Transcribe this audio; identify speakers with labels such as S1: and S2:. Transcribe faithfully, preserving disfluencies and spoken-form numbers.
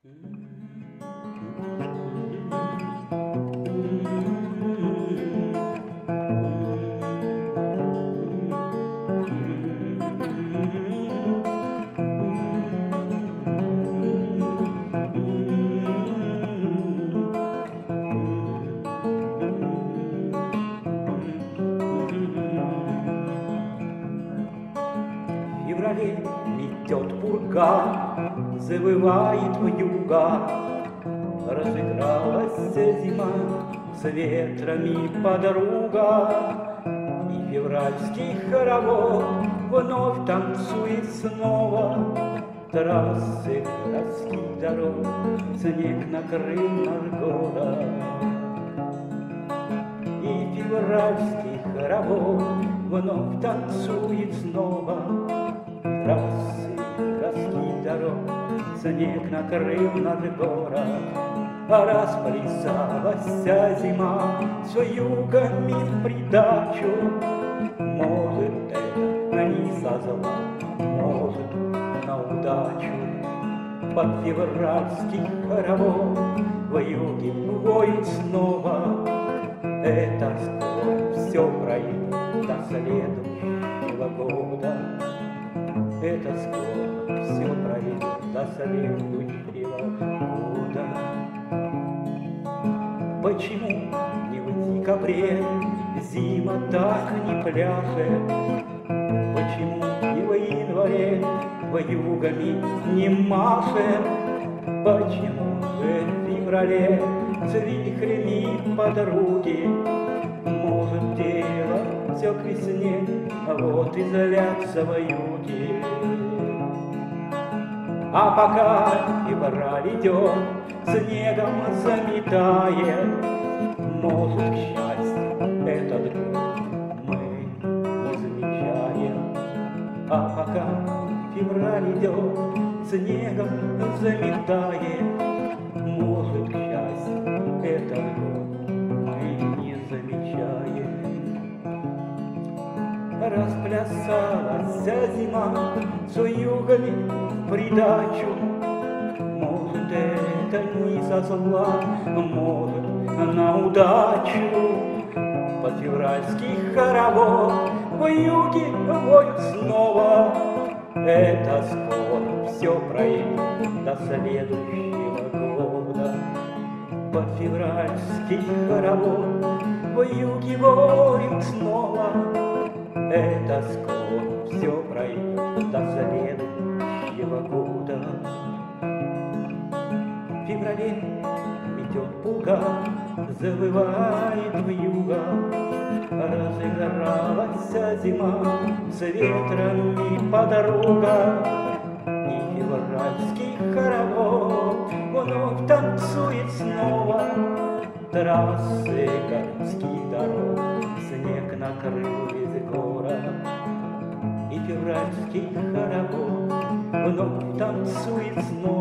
S1: В феврале метет пурга, завывает вьюга, разыгралась зима с ветрами подруга, и февральский хоровод вновь танцует снова. Трассы городских дорог снег накрыл наш город, и февральский хоровод вновь танцует снова. Трассы городских дорог снег накрыл наш город, а расплясалась зима с вьюгами в придачу. Может, это не со зла, может, на удачу. Под февральский хоровод вьюги воют снова. Это скоро все пройдет до следующего года. Это скоро все пройдет до следующего года. Почему не в декабре зима так не пляшет? Почему не в январе вьюгами не машет? Почему же в феврале с вихрями подруги? Может, дело все к весне, а вот и злятся вьюги. А пока февраль идет, снегом заметает, может, к счастью, этот год мы не замечаем. А пока февраль идет, снегом заметает, может, к счастью, этот год мы не замечаем. Расплясалась зима с вьюгами в придачу. Может, это не со зла, может, на удачу. Под февральский хоровод вьюги воют снова. Это скоро все пройдет до следующего года. Под февральский хоровод вьюги воют снова. Это скоро все пройдет до следующего года. В феврале метет пуга, завывает вьюга, разыгралась зима с ветрами подруга, и февральский хоровод вновь танцует снова. Трассы городских дорог снег накрыл весь город, и февральский хоровод вновь танцует снова.